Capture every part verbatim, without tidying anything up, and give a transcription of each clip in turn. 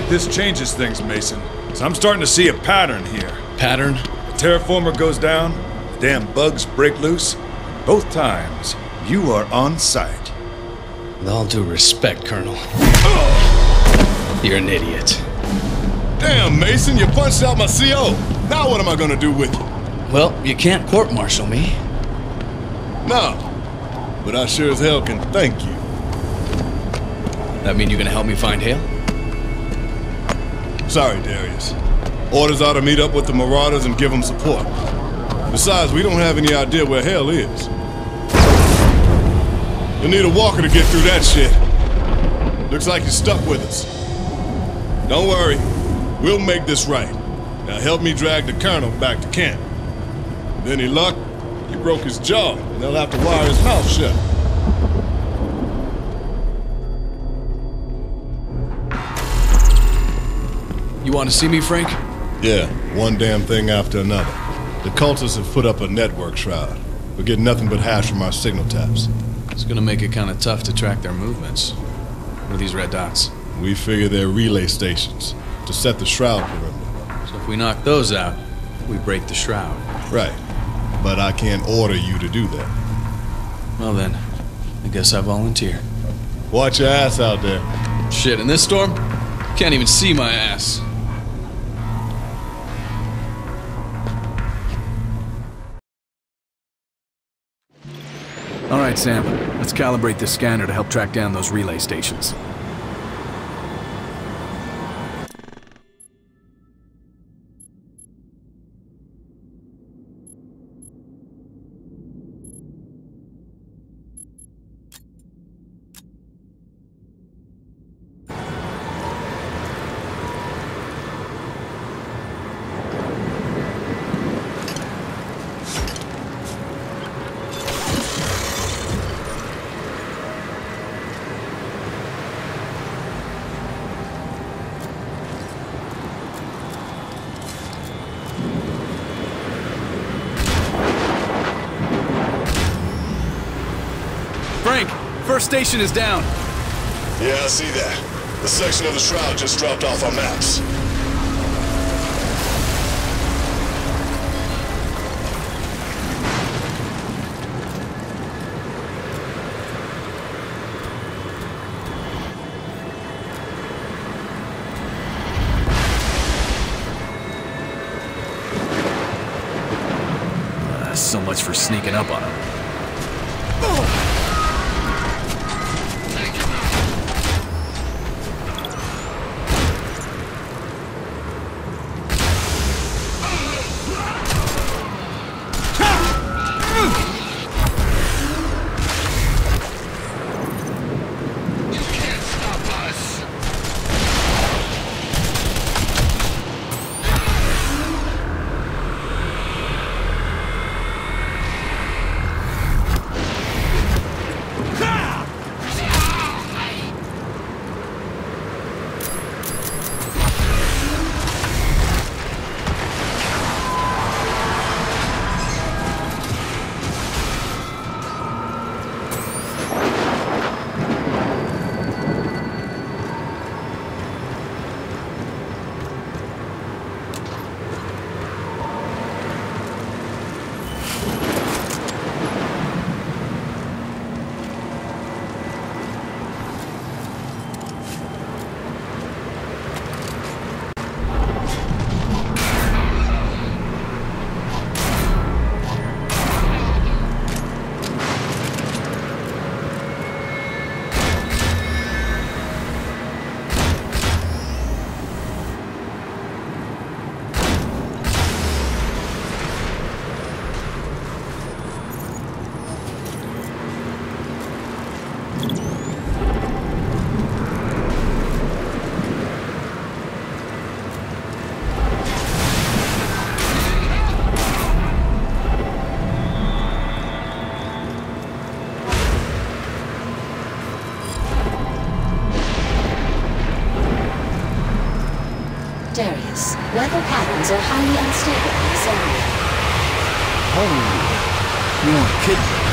think this changes things, Mason. 'Cause I'm starting to see a pattern here. Pattern? The terraformer goes down, the damn bugs break loose. Both times, you are on site. With all due respect, Colonel, you're an idiot. Damn, Mason, you punched out my C O. Now what am I gonna do with you? Well, you can't court-martial me. No, but I sure as hell can thank you. That mean you're gonna help me find Hale? Sorry, Darius. Orders are to meet up with the Marauders and give them support. Besides, we don't have any idea where Hale is. You'll need a walker to get through that shit. Looks like you're stuck with us. Don't worry, we'll make this right. Now help me drag the Colonel back to camp. With any luck, he broke his jaw, and they'll have to wire his mouth shut. You want to see me, Frank? Yeah, one damn thing after another. The cultists have put up a network shroud. We're getting nothing but hash from our signal taps. It's gonna make it kind of tough to track their movements. What are these red dots? We figure they're relay stations to set the shroud perimeter. So if we knock those out, we break the shroud. Right. But I can't order you to do that. Well then, I guess I volunteer. Watch your ass out there. Shit, in this storm? Can't even see my ass. All right, Sam. Let's calibrate this scanner to help track down those relay stations. Frank, first station is down. Yeah, I see that. The section of the shroud just dropped off our maps. Uh, so much for sneaking up on him. Darius, weather patterns are highly unstable in this area. Holy, you aren't kidding.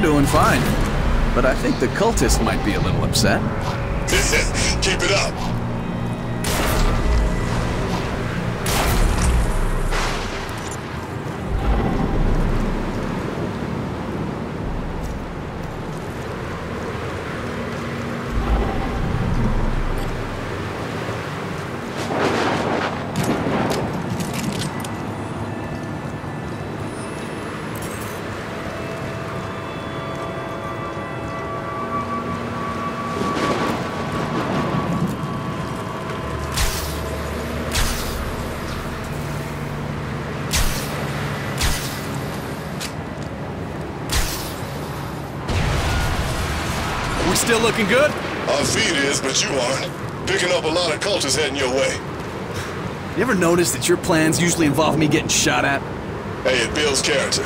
doing fine. But I think the cultist might be a little upset. Keep it up. We still looking good? Our feed is, but you aren't. Picking up a lot of cultists heading your way. You ever notice that your plans usually involve me getting shot at? Hey, it builds character.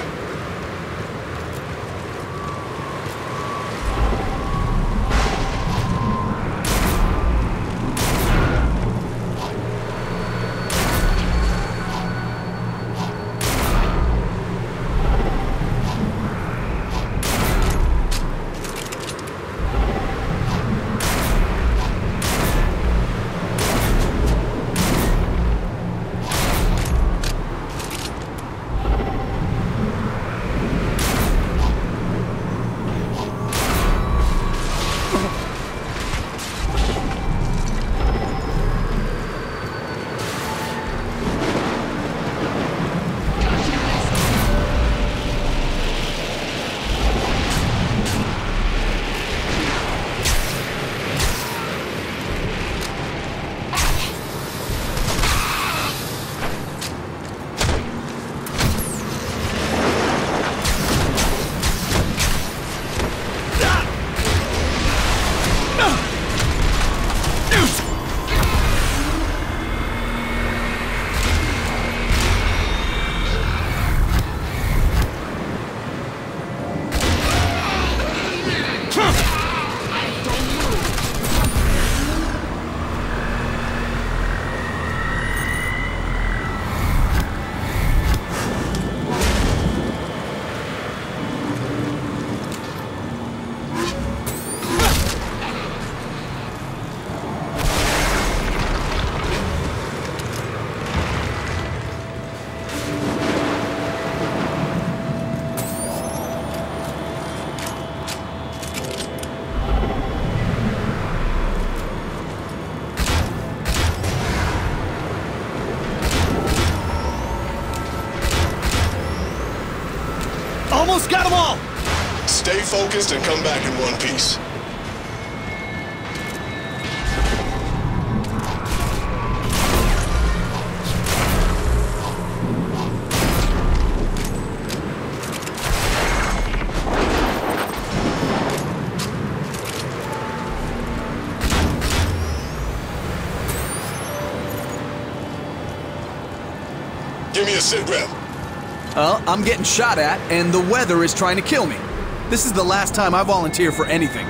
Almost got them all! Stay focused and come back in one piece. Give me a sit rep. Well, I'm getting shot at, and the weather is trying to kill me. This is the last time I volunteer for anything.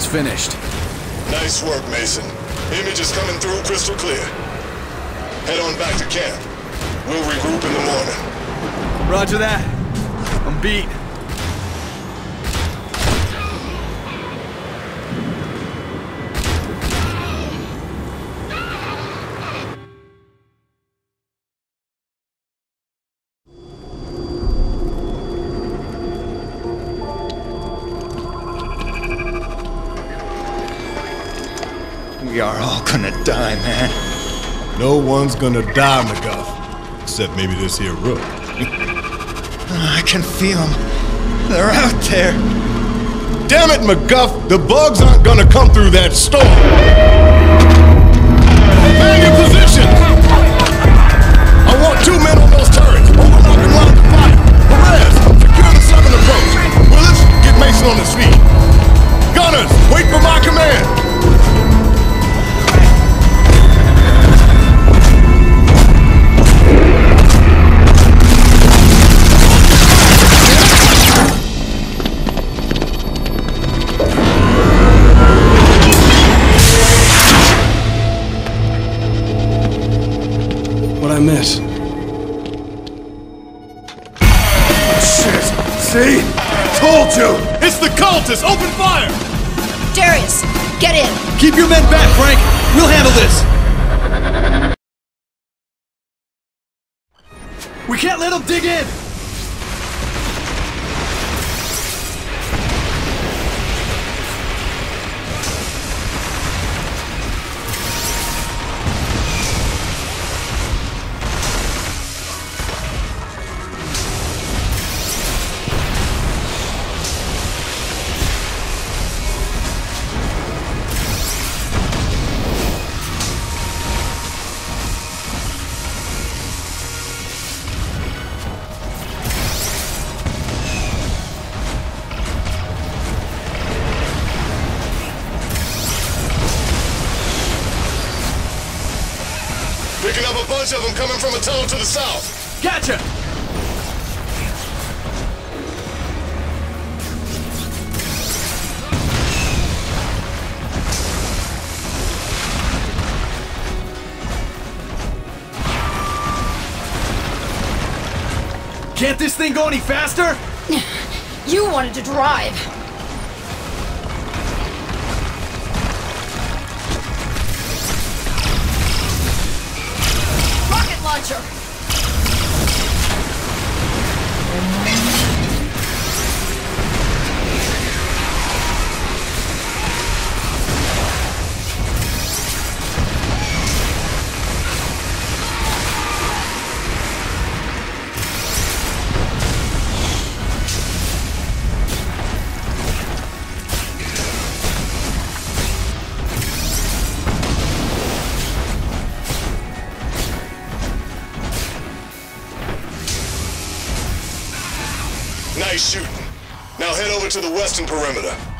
almost finished. Nice work, Mason. Image is coming through crystal clear. Head on back to camp. We'll regroup in the morning. Roger that. I'm beat. We are all gonna die, man. No one's gonna die, McGuff. Except maybe this here rook. I can feel them. They're out there. Damn it, McGuff! The bugs aren't gonna come through that storm! Man your position! I want two men on those turrets, overlooking line of fire. Perez, secure the southern approach. Willis, get Mason on his feet. Gunners, wait for my command! What'd I miss? Shit! See? Told you! It's the cultists! Open fire! Darius, get in! Keep your men back, Frank! We'll handle this! We can't let them dig in! Picking up a bunch of them coming from a tunnel to the south. Gotcha! Can't this thing go any faster? You wanted to drive. Rocket launcher! Nice shooting. Now head over to the western perimeter.